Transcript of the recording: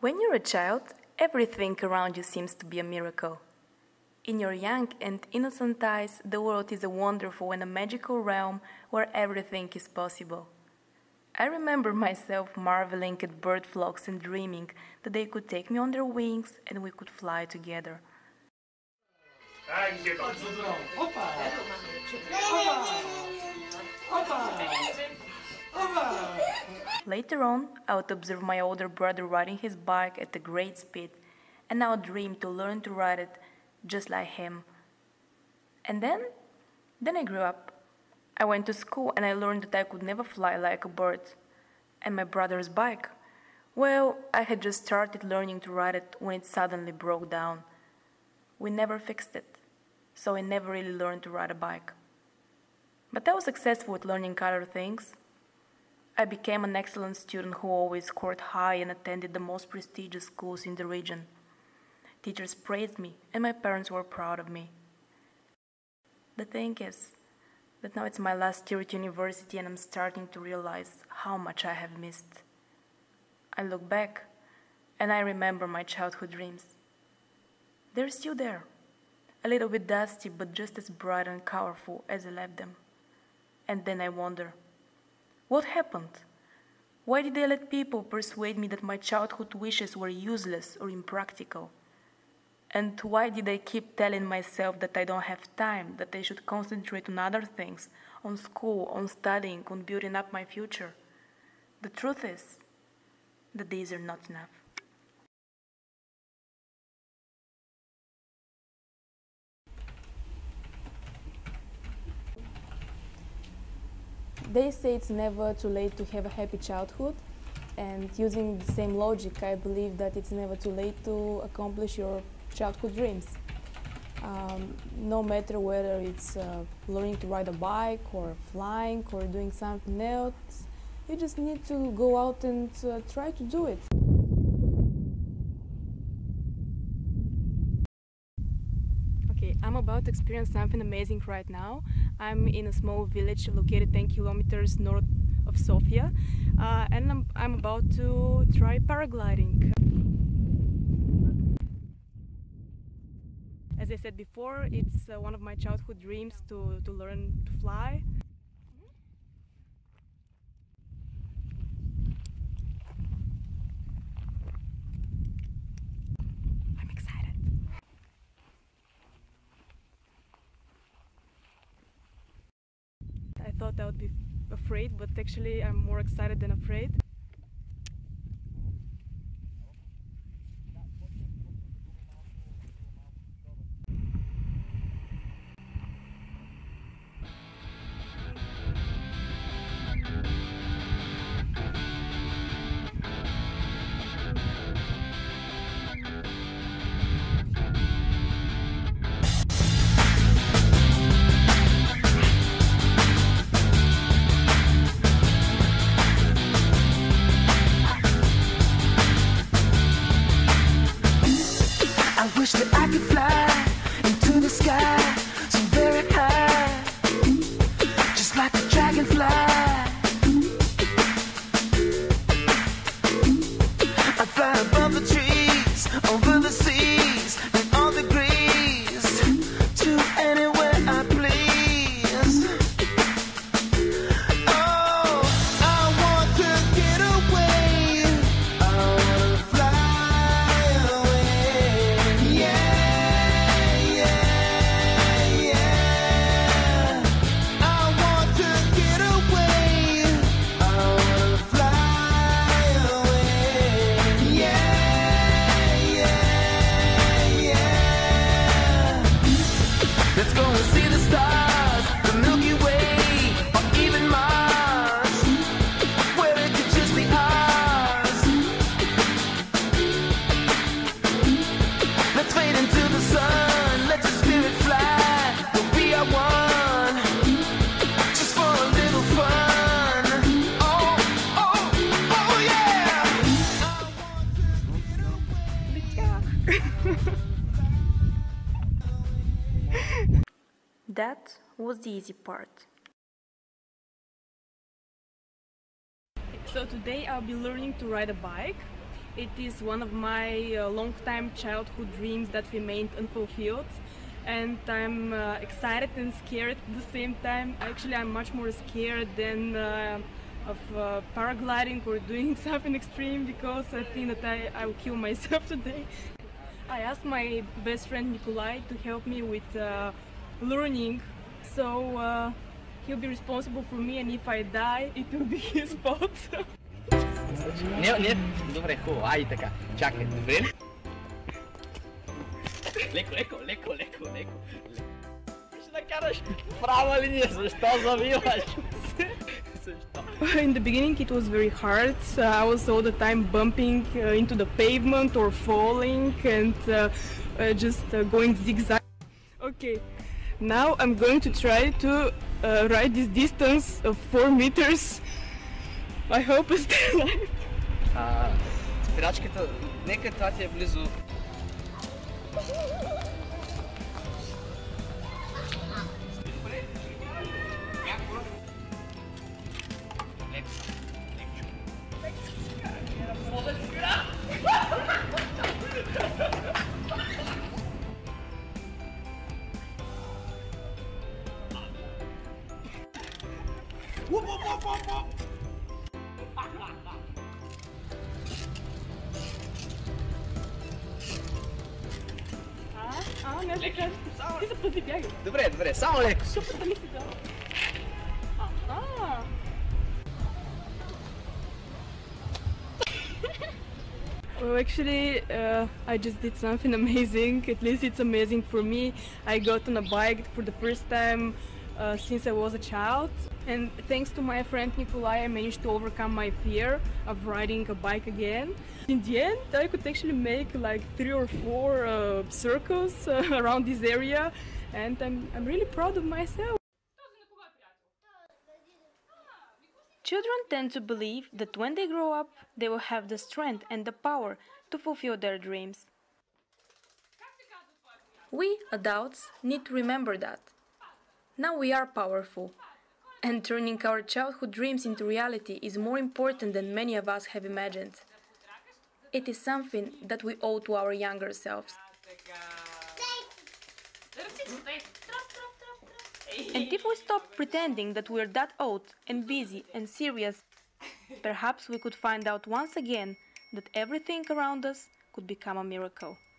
When you're a child, everything around you seems to be a miracle. In your young and innocent eyes, the world is a wonderful and a magical realm where everything is possible. I remember myself marveling at bird flocks and dreaming that they could take me on their wings and we could fly together. Later on, I would observe my older brother riding his bike at a great speed, and I would dream to learn to ride it just like him. And then I grew up. I went to school and I learned that I could never fly like a bird. And my brother's bike? Well, I had just started learning to ride it when it suddenly broke down. We never fixed it, so I never really learned to ride a bike. But I was successful at learning other things. I became an excellent student who always scored high and attended the most prestigious schools in the region. Teachers praised me, and my parents were proud of me. The thing is that now it's my last year at university and I'm starting to realize how much I have missed. I look back and I remember my childhood dreams. They're still there, a little bit dusty but just as bright and colorful as I left them. And then I wonder, what happened? Why did I let people persuade me that my childhood wishes were useless or impractical? And why did I keep telling myself that I don't have time, that I should concentrate on other things, on school, on studying, on building up my future? The truth is that these are not enough. They say it's never too late to have a happy childhood, and using the same logic, I believe that it's never too late to accomplish your childhood dreams. No matter whether it's learning to ride a bike or flying or doing something else, you just need to go out and try to do it. Okay, I'm about to experience something amazing right now. I'm in a small village located 10 kilometers north of Sofia, and I'm about to try paragliding. As I said before, it's one of my childhood dreams to learn to fly. I'm excited. I thought I would be afraid, but actually I'm more excited than afraid. I wish that I could fly into the sky so very high, just like a dragonfly. I fly above the trees, over the seas, in all degrees, to anywhere I please. Oh, I want to get away. I want to fly away. Yeah, yeah, yeah. I want to get away. I want to fly away. Yeah, yeah, yeah. Let's go and see the stars, the Milky Way, or even Mars, where it could just be ours. Let's fade into the sun, let your spirit fly, we'll be our one, just for a little fun. Oh, oh, oh yeah! That was the easy part. So today I'll be learning to ride a bike. It is one of my long-time childhood dreams that remained unfulfilled, and I'm excited and scared at the same time. Actually, I'm much more scared than of paragliding or doing something extreme, because I think that I will kill myself today. I asked my best friend Nikolai to help me with learning, so he'll be responsible for me, and if I die, it will be his fault. Не, добре, хубаво, айде така. Чакай, добре ли? Леко. Ще да караш права линия, защо завиваш? In the beginning it was very hard. I was all the time bumping into the pavement or falling and just going zigzag. Okay, now I'm going to try to ride this distance of 4 meters. I hope I stay alive. Спирачката, нека това ти е близо. Ти се пъзи, бягай. Добре, само леко. Супер да ми си дала. Well, actually, I just did something amazing. At least it's amazing for me. I got on a bike for the first time since I was a child. And thanks to my friend Nikolai, I managed to overcome my fear of riding a bike again. In the end, I could actually make like 3 or 4 circles around this area, and I'm really proud of myself. Children tend to believe that when they grow up, they will have the strength and the power to fulfill their dreams. We, adults, need to remember that. Now we are powerful, and turning our childhood dreams into reality is more important than many of us have imagined. It is something that we owe to our younger selves. And if we stop pretending that we're that old and busy and serious, perhaps we could find out once again that everything around us could become a miracle.